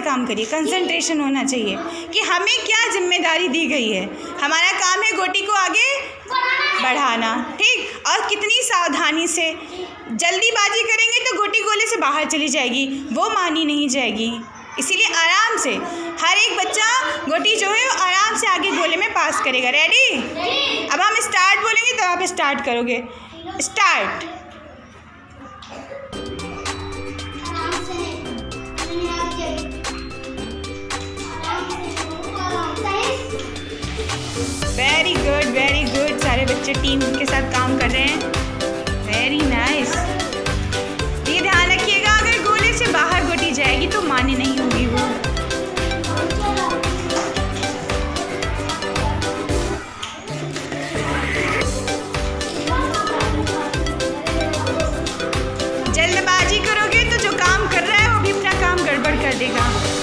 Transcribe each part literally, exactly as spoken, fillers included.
काम करिए, कंसंट्रेशन होना चाहिए कि हमें क्या जिम्मेदारी दी गई है। हमारा काम है गोटी को आगे बढ़ाना, ठीक। और कितनी सावधानी से, जल्दीबाजी करेंगे तो गोटी गोले से बाहर चली जाएगी, वो मानी नहीं जाएगी। इसीलिए आराम से हर एक बच्चा गोटी जो है वो आराम से आगे गोले में पास करेगा। रेडी? अब हम स्टार्ट बोलेंगे तो आप स्टार्ट करोगे। Start. Very good, very good. सारे बच्चे टीम के साथ काम कर रहे हैं। Very nice. ये ध्यान रखिएगा, अगर गोले से बाहर गोटी जाएगी तो मान्य नहीं होगी वो। जल्दबाजी करोगे तो जो काम कर रहा है वो भी अपना काम गड़बड़ कर देगा।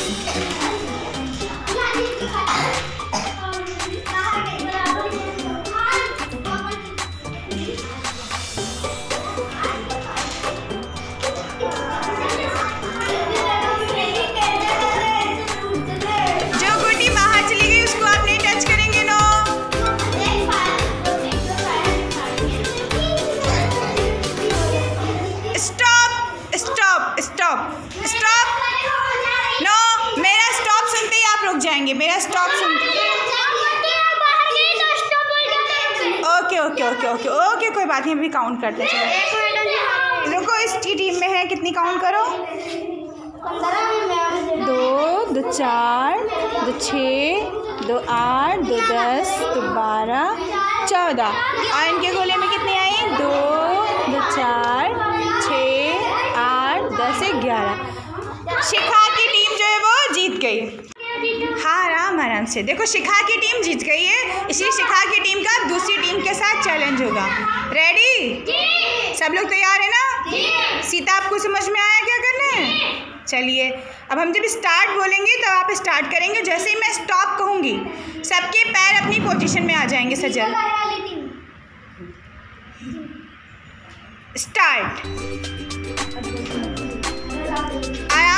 जाएंगे मेरा स्टॉप सुन। Okay okay okay okay okay कोई बात नहीं, अभी काउंट करते हैं। रुको, इसकी टीम में है कितनी, काउंट करो। दो, दो चार, दो छः, दो आठ, दो दस, दो बारह, चौदह। और इनके गोले में कितनी आई? दो, दो चार, छः, आठ, दस, ग्यारह। शिखा की टीम जो है वो जीत गई। हाँ, आराम आराम से। देखो, शिखा की टीम जीत गई है, इसलिए शिखा की टीम का दूसरी टीम के साथ चैलेंज होगा। रेडी? सब लोग तैयार है ना? सीता, आपको समझ में आया क्या करना है? चलिए, अब हम जब स्टार्ट बोलेंगे तो आप स्टार्ट करेंगे। जैसे ही मैं स्टॉप कहूँगी सबके पैर अपनी पोजीशन में आ जाएंगे। सजल, स्टार्ट। आया